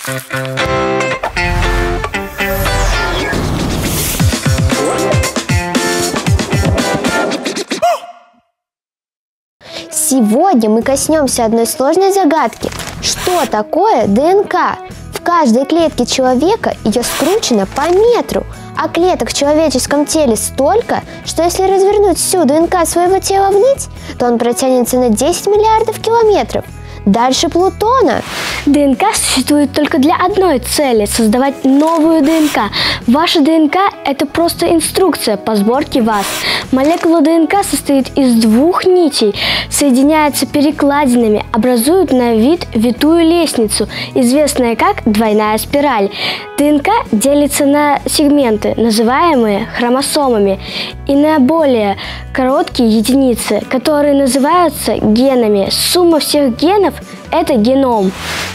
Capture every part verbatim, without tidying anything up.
Сегодня мы коснемся одной сложной загадки. Что такое ДНК? В каждой клетке человека ее скручено по метру, а клеток в человеческом теле столько, что если развернуть всю ДНК своего тела в нить, то он протянется на десять миллиардов километров. Дальше Плутона. ДНК существует только для одной цели – создавать новую ДНК. Ваша ДНК – это просто инструкция по сборке вас. Молекула ДНК состоит из двух нитей, соединяются перекладинами, образуют на вид витую лестницу, известная как двойная спираль. ДНК делится на сегменты, называемые хромосомами, и на более короткие единицы, которые называются генами. Сумма всех генов – это геном.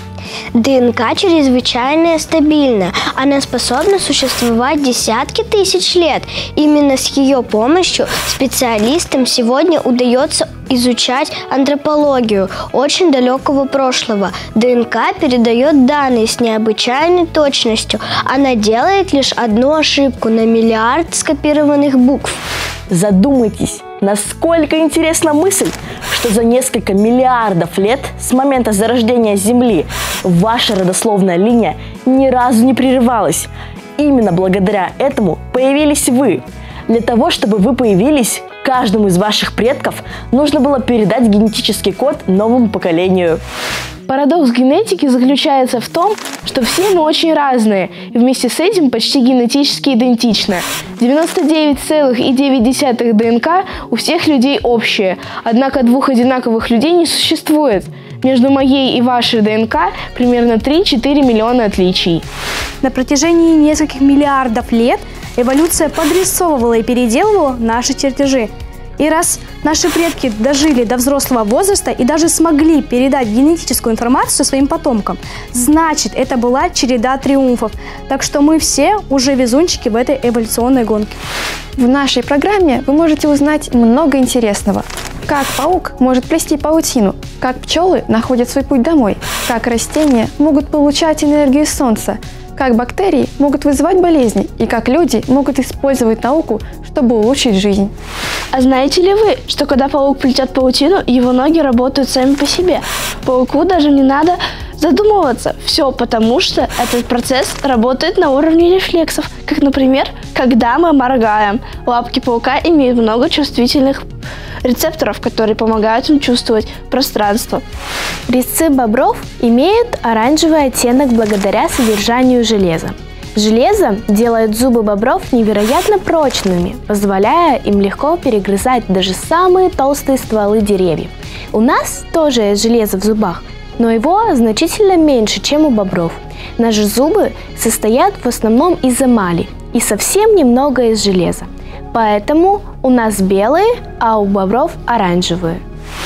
ДНК чрезвычайно стабильна. Она способна существовать десятки тысяч лет. Именно с ее помощью специалистам сегодня удается изучать антропологию очень далекого прошлого. ДНК передает данные с необычайной точностью. Она делает лишь одну ошибку на миллиард скопированных букв. Задумайтесь, насколько интересна мысль, что за несколько миллиардов лет с момента зарождения Земли ваша родословная линия ни разу не прерывалась. Именно благодаря этому появились вы. Для того, чтобы вы появились, каждому из ваших предков нужно было передать генетический код новому поколению. Парадокс генетики заключается в том, что все мы очень разные, и вместе с этим почти генетически идентичны. девяносто девять целых девять десятых ДНК у всех людей общее, однако двух одинаковых людей не существует. Между моей и вашей ДНК примерно три-четыре миллиона отличий. На протяжении нескольких миллиардов лет эволюция подрисовывала и переделывала наши чертежи. И раз наши предки дожили до взрослого возраста и даже смогли передать генетическую информацию своим потомкам, значит, это была череда триумфов. Так что мы все уже везунчики в этой эволюционной гонке. В нашей программе вы можете узнать много интересного. Как паук может плести паутину, как пчелы находят свой путь домой, как растения могут получать энергию солнца, как бактерии могут вызывать болезни и как люди могут использовать науку, чтобы улучшить жизнь. А знаете ли вы, что когда паук плетет паутину, его ноги работают сами по себе? Пауку даже не надо задумываться. Все потому, что этот процесс работает на уровне рефлексов. Как, например, когда мы моргаем. Лапки паука имеют много чувствительных рецепторов, которые помогают им чувствовать пространство. Резцы бобров имеют оранжевый оттенок благодаря содержанию железа. Железо делает зубы бобров невероятно прочными, позволяя им легко перегрызать даже самые толстые стволы деревьев. У нас тоже есть железо в зубах, но его значительно меньше, чем у бобров. Наши зубы состоят в основном из эмали и совсем немного из железа. Поэтому у нас белые, а у бобров оранжевые.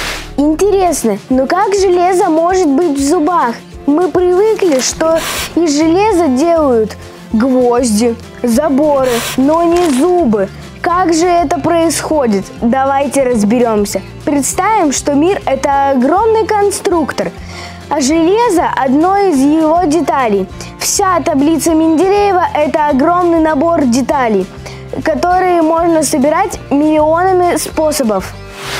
Интересно, но как железо может быть в зубах? Мы привыкли, что из железа делают гвозди, заборы, но не зубы. Как же это происходит? Давайте разберемся. Представим, что мир – это огромный конструктор, а железо – одной из его деталей. Вся таблица Менделеева – это огромный набор деталей, которые можно собирать миллионами способов.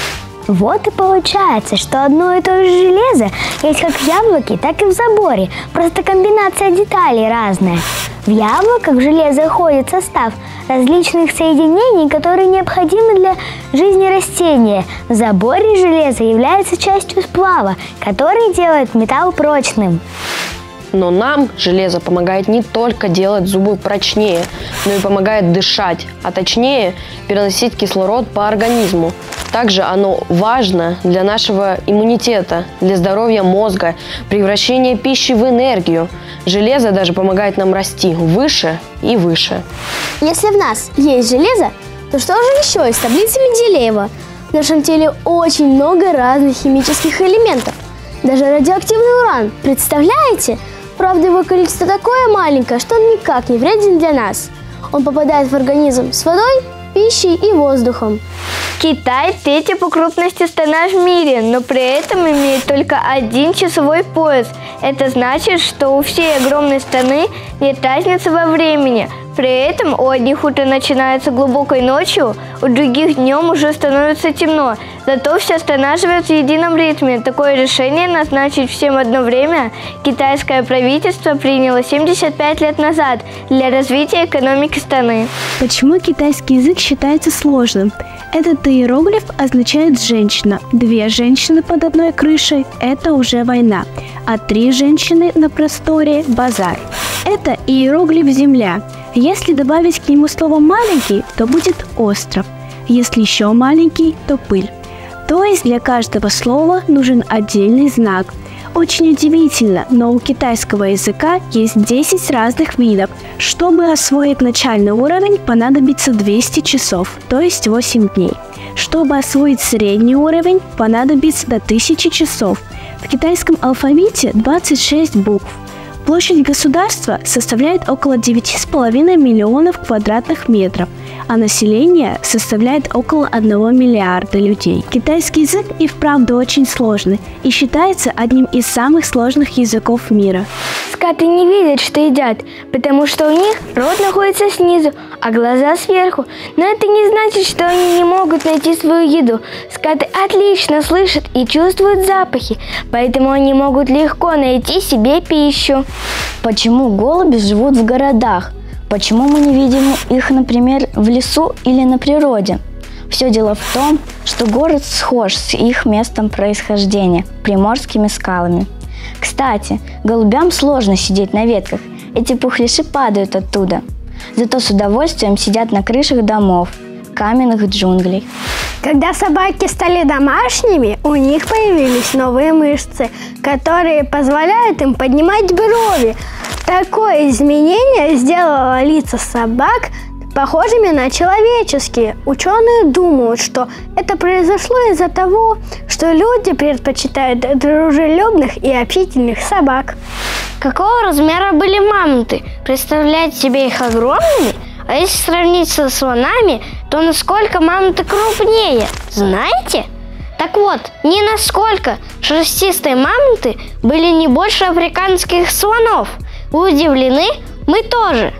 Вот и получается, что одно и то же железо есть как в яблоке, так и в заборе. Просто комбинация деталей разная. В яблоках в железо входит состав различных соединений, которые необходимы для жизни растения. В заборе железо является частью сплава, который делает металл прочным. Но нам железо помогает не только делать зубы прочнее, но и помогает дышать, а точнее переносить кислород по организму. Также оно важно для нашего иммунитета, для здоровья мозга, превращения пищи в энергию. Железо даже помогает нам расти выше и выше. Если в нас есть железо, то что же еще из таблицы Менделеева? В нашем теле очень много разных химических элементов. Даже радиоактивный уран. Представляете? Правда, его количество такое маленькое, что он никак не вреден для нас. Он попадает в организм с водой, пищей и воздухом. Китай – третья по крупности страна в мире, но при этом имеет только один часовой пояс. Это значит, что у всей огромной страны нет разницы во времени. При этом у одних утро начинается глубокой ночью, у других днем уже становится темно. Зато вся страна живет в едином ритме. Такое решение назначить всем одно время китайское правительство приняло семьдесят пять лет назад для развития экономики страны. Почему китайский язык считается сложным? Этот иероглиф означает «женщина». Две женщины под одной крышей – это уже война, а три женщины на просторе – базар. Это иероглиф «земля». Если добавить к нему слово «маленький», то будет «остров». Если еще маленький, то «пыль». То есть для каждого слова нужен отдельный знак. Очень удивительно, но у китайского языка есть десять разных видов. Чтобы освоить начальный уровень, понадобится двести часов, то есть восемь дней. Чтобы освоить средний уровень, понадобится до тысячи часов. В китайском алфавите двадцать шесть букв. Площадь государства составляет около девяти с половиной миллионов квадратных метров, а население составляет около одного миллиарда людей. Китайский язык и вправду очень сложный и считается одним из самых сложных языков мира. Скаты не видят, что едят, потому что у них рот находится снизу, а глаза сверху. Но это не значит, что они не могут найти свою еду. Скаты отлично слышат и чувствуют запахи, поэтому они могут легко найти себе пищу. Почему голуби живут в городах? Почему мы не видим их, например, в лесу или на природе? Все дело в том, что город схож с их местом происхождения – приморскими скалами. Кстати, голубям сложно сидеть на ветках, эти пухляши падают оттуда. Зато с удовольствием сидят на крышах домов, каменных джунглей. Когда собаки стали домашними, у них появились новые мышцы, которые позволяют им поднимать брови. Такое изменение сделало лица собак похожими на человеческие. Ученые думают, что это произошло из-за того, что люди предпочитают дружелюбных и общительных собак. Какого размера были мамонты? Представляете себе их огромными? А если сравнить со слонами, то насколько мамонты крупнее, знаете? Так вот, ни насколько шерстистые мамонты были не больше африканских слонов. Вы удивлены? Мы тоже.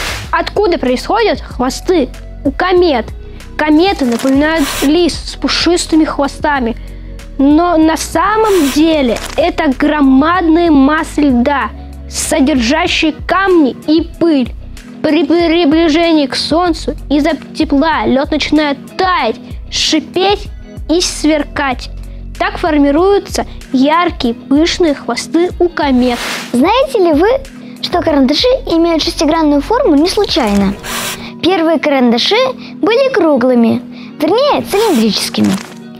Откуда происходят хвосты у комет? Кометы напоминают лис с пушистыми хвостами. Но на самом деле это громадные массы льда, содержащие камни и пыль. При приближении к Солнцу из-за тепла лед начинает таять, шипеть и сверкать. Так формируются яркие пышные хвосты у комет. Знаете ли вы, что карандаши имеют шестигранную форму не случайно? Первые карандаши были круглыми, вернее цилиндрическими,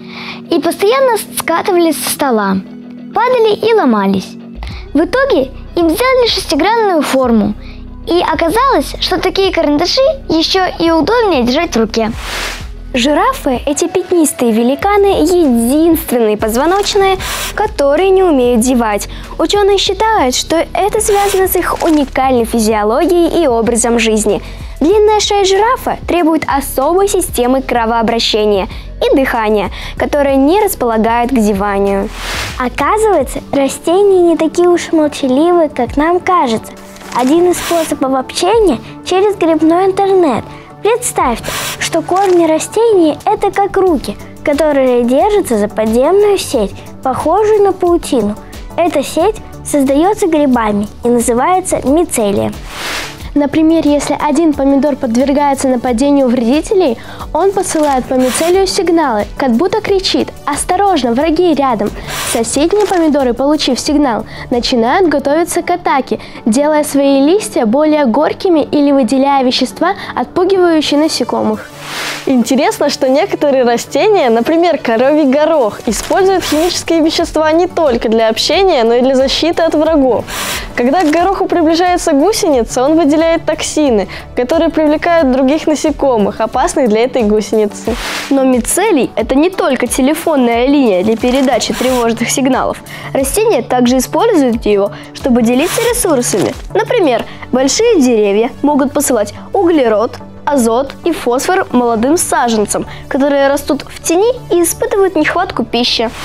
и постоянно скатывались со стола, падали и ломались. В итоге им сделали шестигранную форму, и оказалось, что такие карандаши еще и удобнее держать в руке. Жирафы – эти пятнистые великаны, единственные позвоночные, которые не умеют зевать. Ученые считают, что это связано с их уникальной физиологией и образом жизни. Длинная шея жирафа требует особой системы кровообращения и дыхания, которая не располагает к зеванию. Оказывается, растения не такие уж молчаливые, как нам кажется. Один из способов общения через грибной интернет. Представьте, что корни растений – это как руки, которые держатся за подземную сеть, похожую на паутину. Эта сеть создается грибами и называется мицелием. Например, если один помидор подвергается нападению вредителей, он посылает по мицелию сигналы, как будто кричит: «Осторожно, враги рядом!». Соседние помидоры, получив сигнал, начинают готовиться к атаке, делая свои листья более горькими или выделяя вещества, отпугивающие насекомых. Интересно, что некоторые растения, например, коровий горох, используют химические вещества не только для общения, но и для защиты от врагов. Когда к гороху приближается гусеница, он выделяет токсины, которые привлекают других насекомых, опасных для этой гусеницы. Но мицелий – это не только телефонная линия для передачи тревожных сигналов. Растения также используют его, чтобы делиться ресурсами. Например, большие деревья могут посылать углерод, азот и фосфор молодым саженцам, которые растут в тени и испытывают нехватку пищи.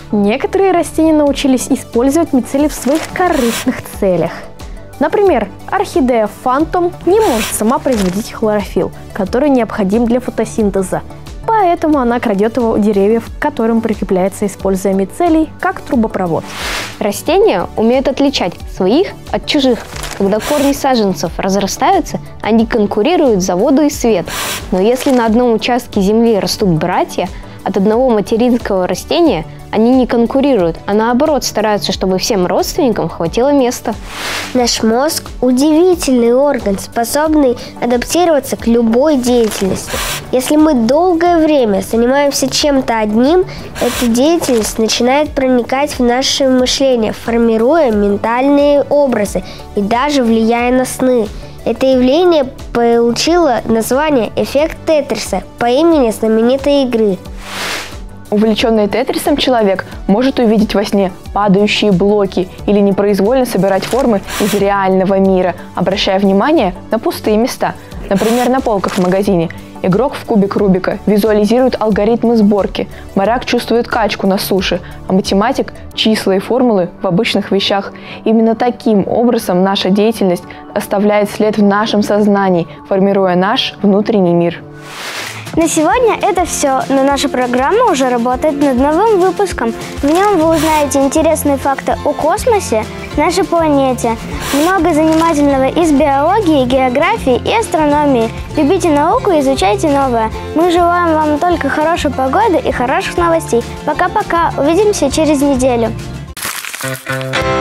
Некоторые растения научились использовать мицелий в своих корыстных целях. Например, орхидея фантом не может сама производить хлорофилл, который необходим для фотосинтеза, поэтому она крадет его у деревьев, к которым прикрепляется, используя мицелий как трубопровод. Растения умеют отличать своих от чужих. Когда корни саженцев разрастаются, они конкурируют за воду и свет. Но если на одном участке земли растут братья, от одного материнского растения они не конкурируют, а наоборот стараются, чтобы всем родственникам хватило места. Наш мозг – удивительный орган, способный адаптироваться к любой деятельности. Если мы долгое время занимаемся чем-то одним, эта деятельность начинает проникать в наше мышление, формируя ментальные образы и даже влияя на сны. Это явление получило название «эффект Тетриса» по имени знаменитой игры. Увлеченный тетрисом человек может увидеть во сне падающие блоки или непроизвольно собирать формы из реального мира, обращая внимание на пустые места. Например, на полках в магазине. Игрок в кубик Рубика визуализирует алгоритмы сборки, моряк чувствует качку на суше, а математик – числа и формулы в обычных вещах. Именно таким образом наша деятельность оставляет след в нашем сознании, формируя наш внутренний мир. На сегодня это все, но наша программа уже работает над новым выпуском. В нем вы узнаете интересные факты о космосе, нашей планете, много занимательного из биологии, географии и астрономии. Любите науку и изучайте новое. Мы желаем вам только хорошей погоды и хороших новостей. Пока-пока, увидимся через неделю.